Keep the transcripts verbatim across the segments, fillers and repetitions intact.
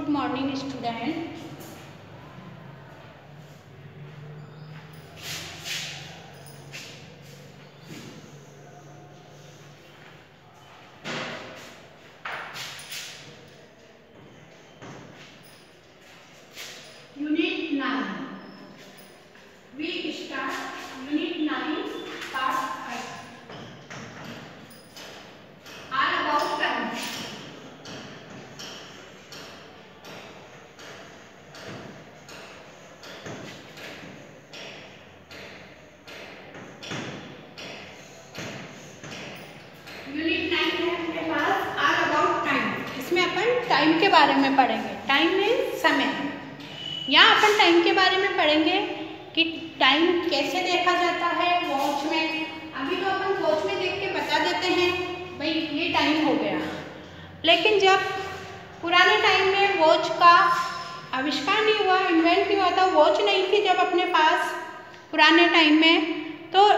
Good morning student. Unit nine we start unit nine part five all about time. Unit nine है अपने पास all about time. इसमें अपन time के बारे में पढ़ेंगे। टाइम में समय। यहाँ अपन टाइम के बारे में पढ़ेंगे कि टाइम कैसे देखा जाता है वॉच में। अभी तो अपन वॉच में देख के बता देते हैं भाई ये टाइम हो गया, लेकिन जब पुराने टाइम में वॉच का आविष्कार नहीं हुआ, इन्वेंट नहीं हुआ था, वॉच नहीं थी जब अपने पास पुराने टाइम में, तो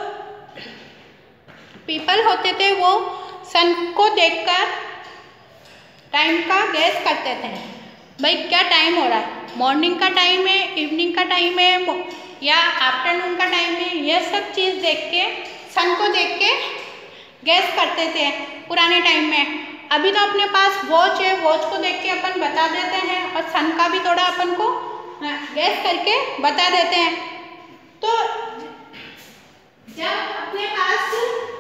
पीपल होते थे वो सन को देखकर टाइम का गेस करते थे भाई क्या टाइम हो रहा है, मॉर्निंग का टाइम है, इवनिंग का टाइम है या आफ्टरनून का टाइम है। यह सब चीज़ देख के सन को देख के गैस करते थे पुराने टाइम में। अभी तो अपने पास वॉच है, वॉच को देख के अपन बता देते हैं और सन का भी थोड़ा अपन को गैस करके बता देते हैं। तो जब अपने पास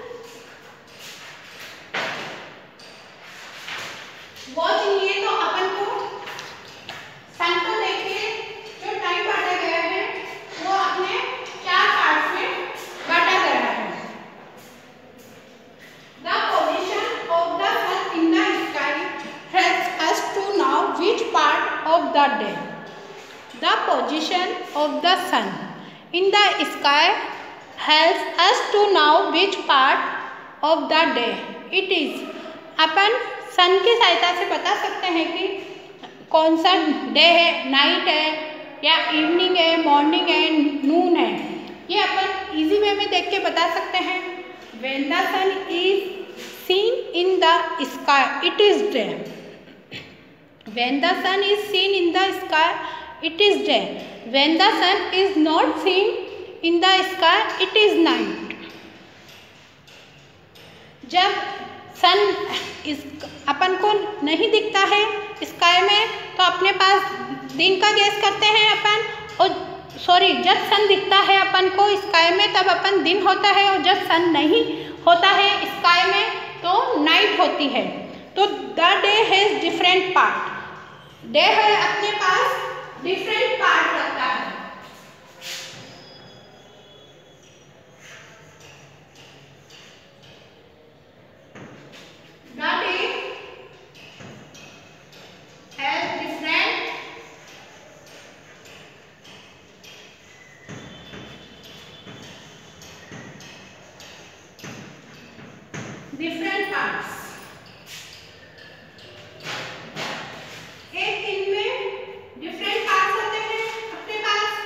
वॉच नहीं है तो अपन को सन को देख के जो टाइम बांटा गया है वो अपने चार पार्ट्स में बांटा गया है। The position of the sun in the sky helps us to know which part of the day. The position of the sun in the sky helps us to know which part of the day it is. अपन सन की सहायता से बता सकते हैं कि कौन सा day है, नाइट है या इवनिंग है, मॉर्निंग है, नून है। ये अपन इजी वे में देख के बता सकते हैं। When the sun is seen in the sky, it is day. When the sun is seen in the sky, it is day. When the sun is not seen in the sky, it is night. जब सन इस अपन को नहीं दिखता है sky में तो अपने पास दिन का गैस करते हैं अपन, और सॉरी जब सन दिखता है अपन को स्काई में तब अपन दिन होता है, और जब सन नहीं होता है स्काई में तो नाइट होती है। तो the day has different part. Day है अपने पास डिफरेंट पार्ट रखता है। The day has different different parts। एक दिन में डिफरेंट पार्ट्स होते हैं अपने पास।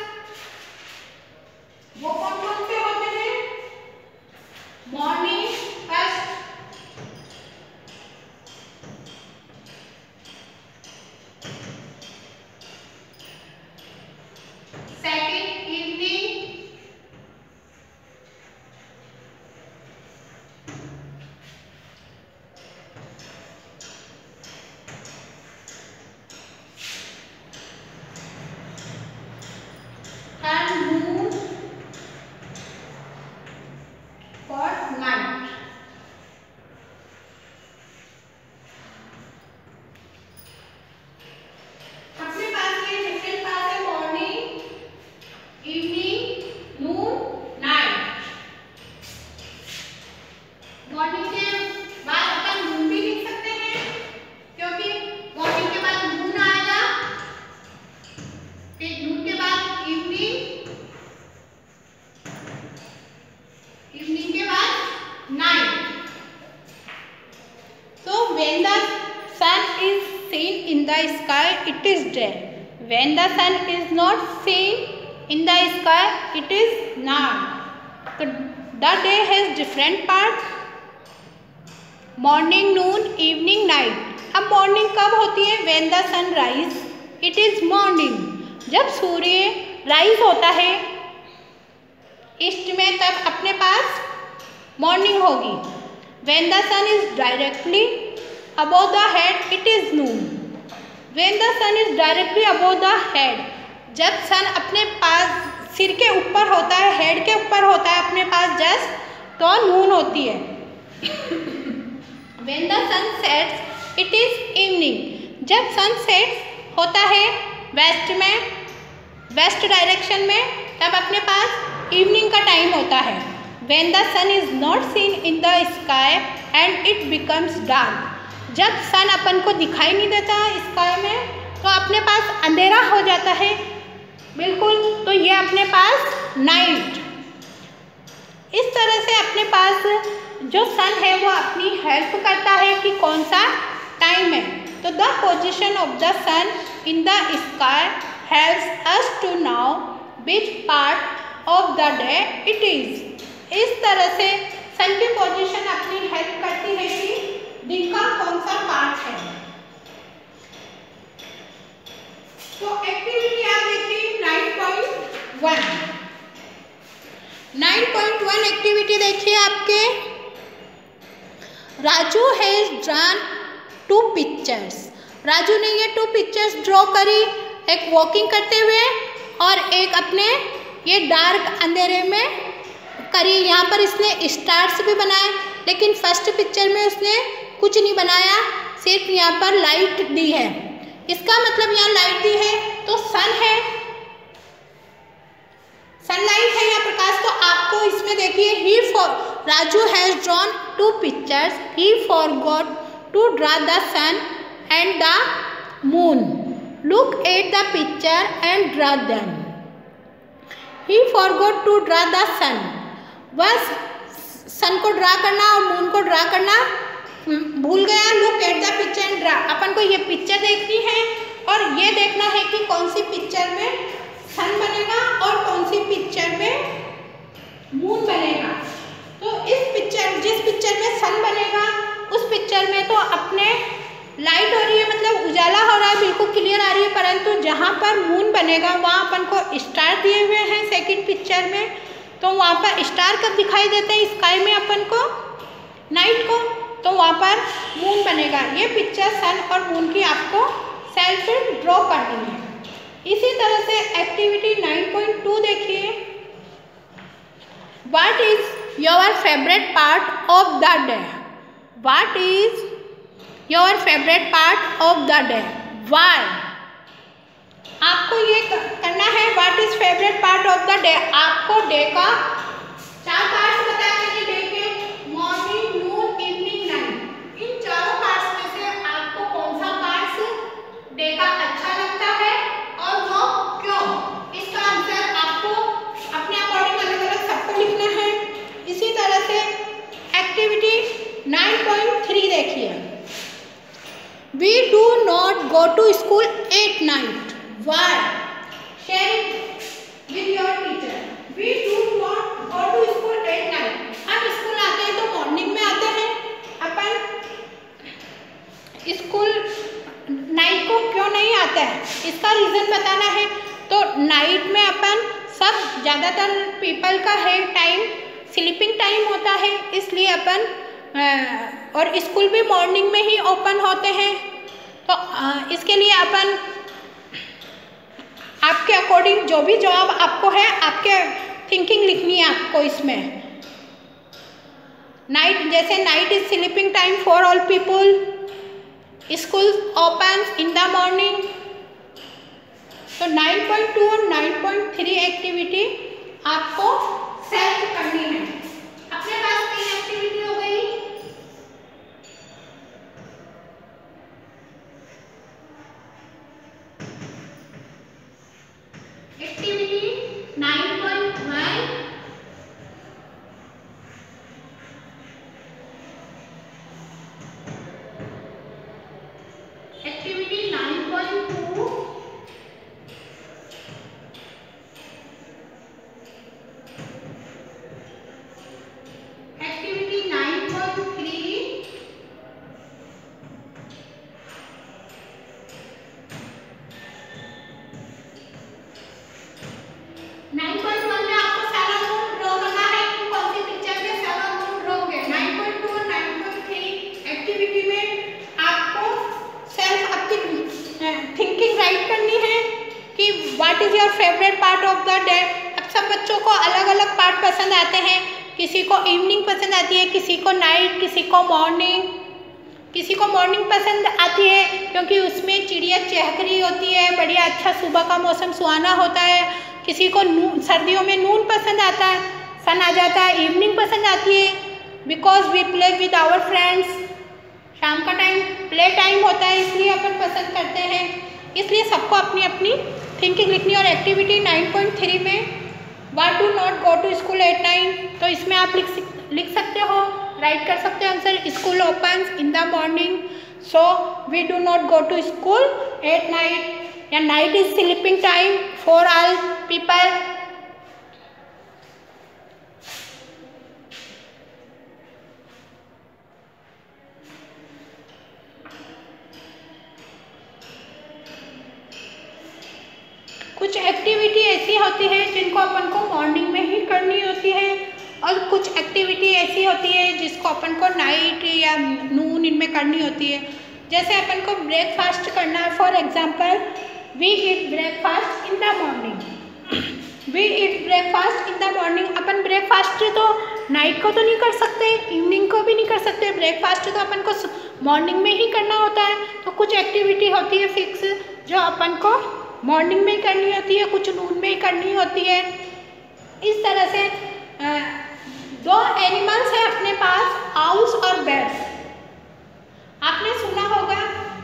वो कौन कौन से होते हैं? Morning first, second evening, third noon, fourth night. अपने पास ये डिफरेंट पार्ट है morning, evening, noon, night. Morning के बाद अपन नून भी लिख सकते हैं क्योंकि मॉर्निंग के बाद नून आएगा, फिर नून के बाद इवनिंग, इवनिंग के बाद night. So when the sun is seen in the sky, it is day. When the sun is not seen in the sky, it is night. So the day has different parts: morning, noon, evening, night. अब morning कब होती है? When the sun rise it is morning. जब सूर्य rise होता है east में तब अपने पास मॉर्निंग होगी। When the sun is directly above the head it is noon. When the sun is directly above the head, जब सन अपने पास सिर के ऊपर होता है, हेड के ऊपर होता है अपने पास जस्ट, तो नून होती है। When the sun sets it is evening, जब सन सेट होता है वेस्ट में, वेस्ट डायरेक्शन में, तब अपने पास इवनिंग का टाइम होता है। When the sun is not seen in the sky and it becomes dark, जब सन अपन को दिखाई नहीं देता स्काई में तो अपने पास अंधेरा हो जाता है बिल्कुल, तो ये अपने पास नाइट। इस तरह से अपने पास जो सन है वो अपनी हेल्प करता है कि कौन सा टाइम है। तो the position of the sun in the sky helps us to know which part of the day it is. इस तरह से सन की पोजीशन अपनी हेल्प करती है कि दिन का कौन सा पार्ट है। तो एक्टिविटी आप देखिए nine point one. Nine point one activity देखिए आपके, Raju has drawn two pictures. Raju ने ये टू पिक्चर्स ड्रॉ करी, एक वॉकिंग करते हुए और एक अपने ये डार्क अंधेरे में करी। यहाँ पर इसने स्टार्स भी बनाए, लेकिन फर्स्ट पिक्चर में उसने कुछ नहीं बनाया, सिर्फ यहाँ पर लाइट दी है। इसका मतलब यहाँ लाइट दी है तो सन है, सनलाइट है या प्रकाश। तो आपको इसमें देखिए ही for Raju has drawn two pictures, he forgot to draw the sun and the moon, look at the picture and draw them. He forgot to draw the sun, बस सन को ड्रा करना और मून को ड्रा करना भूल गया। Look at the picture and draw, अपन को ये पिक्चर देखनी है और ये देखना है कि कौन सी पिक्चर में सन बनेगा और कौन सी पिक्चर में मून बनेगा। तो इस पिक्चर जिस पिक्चर में सन बनेगा उस पिक्चर में तो अपने लाइट हो रही है, मतलब उजाला हो रहा है, बिल्कुल क्लियर आ रही है, परंतु जहाँ पर मून बनेगा वहाँ अपन को स्टार दिए हुए हैं सेकंड पिक्चर में, तो वहाँ पर स्टार कब दिखाई देते हैं स्काई में अपन को, नाइट को, तो वहाँ पर मून बनेगा। ये पिक्चर सन और मून की आपको सेल्फ ड्रॉ करनी है। इसी तरह से एक्टिविटी नाइन पॉइंट टू देखिए, what is your favourite part of the day. What is your favourite part of the day, why. आपको ये करना है what is favourite part of the day. आपको डे का चार पार्ट्स बताए हैं, डे के मॉर्निंग, नून, इवनिंग, नाइट। इन चारों पार्ट्स में से आपको कौन सा पार्ट्स डे का अच्छा लगता है और वो क्यों, इसका आंसर आपको अपने अकॉर्डिंग अलग अलग सबको लिखना है। इसी तरह से एक्टिविटी नाइन पॉइंट थ्री देखिए, we do not go to school at night, why, share it with your teacher. We do not go to school at night, हम स्कूल आते हैं तो मॉर्निंग में आते हैं, अपन स्कूल नाइट को क्यों नहीं आता है, इसका रीज़न बताना है। तो नाइट में अपन सब ज़्यादातर पीपल का है टाइम स्लीपिंग टाइम होता है, इसलिए अपन और स्कूल भी मॉर्निंग में ही ओपन होते हैं, तो इसके लिए अपन आपके अकॉर्डिंग जो भी जवाब आपको है आपके थिंकिंग लिखनी है आपको इसमें। नाइट, जैसे night is sleeping time for all people, school open in the morning. तो नाइन पॉइंट टू और नाइन पॉइंट थ्री एक्टिविटी आपको सेल्फ करनी है। अपने पास तीन एक्टिविटी हो गई। Activity nine point one, activity nine point two, activity nine point three, what is your favourite part of the day. अब सब बच्चों को अलग अलग पार्ट पसंद आते हैं, किसी को इवनिंग पसंद आती है, किसी को नाइट, किसी को मॉर्निंग। किसी को मॉर्निंग पसंद आती है क्योंकि उसमें चिड़िया चहक रही होती है, बढ़िया अच्छा सुबह का मौसम सुहाना होता है। किसी को नून, सर्दियों में नून पसंद आता है, सन आ जाता है। इवनिंग पसंद आती है because we play with our friends, शाम का टाइम प्ले टाइम होता है इसलिए अपन पसंद करते हैं। इसलिए सबको अपनी अपनी थिंकिंग लिखनी। और एक्टिविटी नाइन पॉइंट थ्री में what do not go to school at nine, तो इसमें आप लिख लिख सकते हो, राइट कर सकते हो answer. School opens in the morning, so we do not go to school at night, या night is sleeping time for all people. कुछ एक्टिविटी ऐसी होती है जिनको अपन को मॉर्निंग में ही करनी होती है, और कुछ एक्टिविटी ऐसी होती है जिसको अपन को नाइट या नून इनमें करनी होती है। जैसे अपन को ब्रेकफास्ट करना है, for example we eat breakfast in the morning. We eat breakfast in the morning. अपन ब्रेकफास्ट तो नाइट को तो नहीं कर सकते, इवनिंग को भी नहीं कर सकते, ब्रेकफास्ट तो अपन को मॉर्निंग में ही करना होता है। तो कुछ एक्टिविटी होती है फिक्स जो अपन को मॉर्निंग में ही करनी होती है, कुछ नून में ही करनी होती है। इस तरह से आ, दो एनिमल्स हैं अपने पास, आउल्स और बैट्स। आपने सुना होगा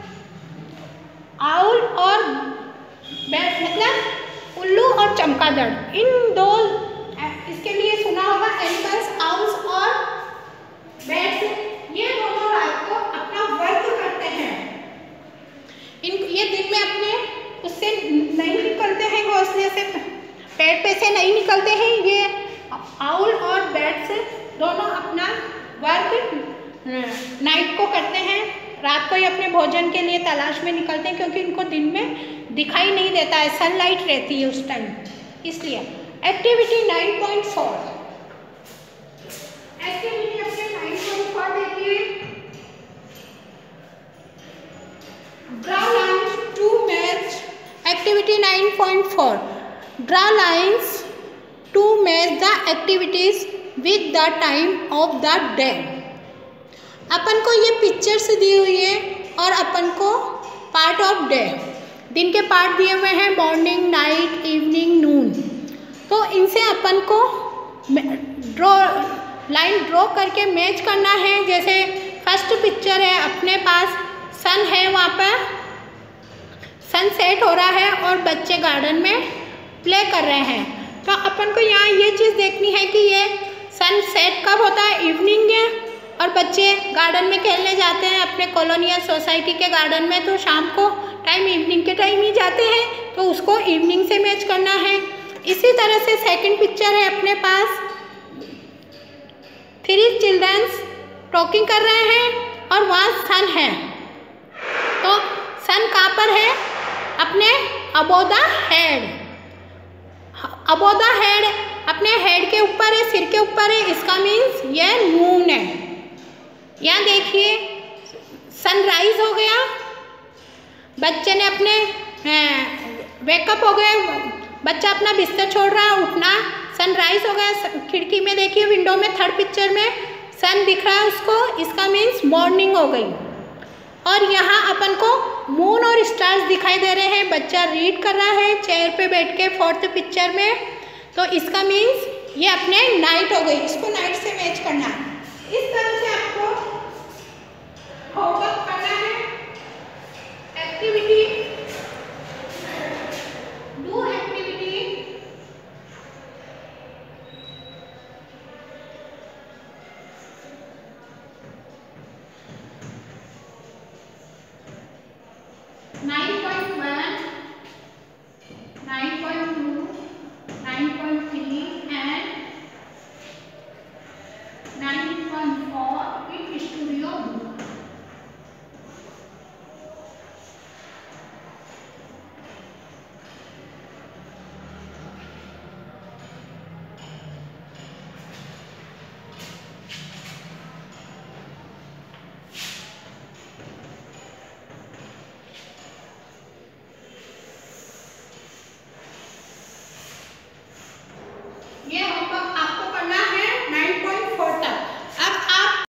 आउल और बैट मतलब उल्लू और चमगादड़, इन दो इसके लिए सुना होगा एनिमल्स आउल्स और बैट्स। ये दोनों रात को अपना वर्क करते हैं। इन ये दिन में अपने उससे नहीं निकलते हैं, घोंसले से, पेड़ पे से नहीं निकलते हैं। ये आउल और बैट्स दोनों अपना वर्क नाइट को करते हैं, रात को ही अपने भोजन के लिए तलाश में निकलते हैं क्योंकि इनको दिन में दिखाई नहीं देता है, सनलाइट रहती है उस टाइम। इसलिए activity nine point four, activity अपने नाइन पॉइंट फोर देखिए, draw lines to match. Activity nine point four, draw lines to match the activities with the time of the day. अपन को ये पिक्चर्स दी हुई है और अपन को पार्ट ऑफ डे, दिन के पार्ट दिए हुए हैं, मॉर्निंग, नाइट, इवनिंग, नून। तो इनसे अपन को ड्रॉ लाइन ड्रॉ करके मैच करना है। जैसे फर्स्ट पिक्चर है अपने पास, सन है, वहाँ पर सन सेट हो रहा है और बच्चे गार्डन में प्ले कर रहे हैं। तो अपन को यहाँ ये चीज़ देखनी है कि ये सन सेट कब होता है, इवनिंग है, और बच्चे गार्डन में खेलने जाते हैं अपने कॉलोनियल सोसाइटी के गार्डन में, तो शाम को टाइम इवनिंग के टाइम ही जाते हैं, तो उसको इवनिंग से मैच करना है। इसी तरह से सेकंड पिक्चर है अपने पास, थ्री चिल्ड्रंस टॉकिंग कर रहे हैं और वहाँ सन है। तो सन कहाँ पर है, अपने above the head, above the head अपने हेड के ऊपर है, सिर के ऊपर है, इसका मीन्स ये नून है। यहाँ देखिए सनराइज हो गया, बच्चे ने अपने वेकअप हो गए, बच्चा अपना बिस्तर छोड़ रहा है, उठना, सनराइज हो गया। खिड़की में देखिए, विंडो में थर्ड पिक्चर में सन दिख रहा है उसको, इसका मीन्स मॉर्निंग हो गई। और यहाँ अपन को मून और स्टार्स दिखाई दे रहे हैं, बच्चा रीड कर रहा है चेयर पे बैठ के फोर्थ पिक्चर में, तो इसका मीन्स ये अपने नाइट हो गई, इसको नाइट से मैच करना है। इस तरह से आपको होमवर्क करना है। एक्टिविटी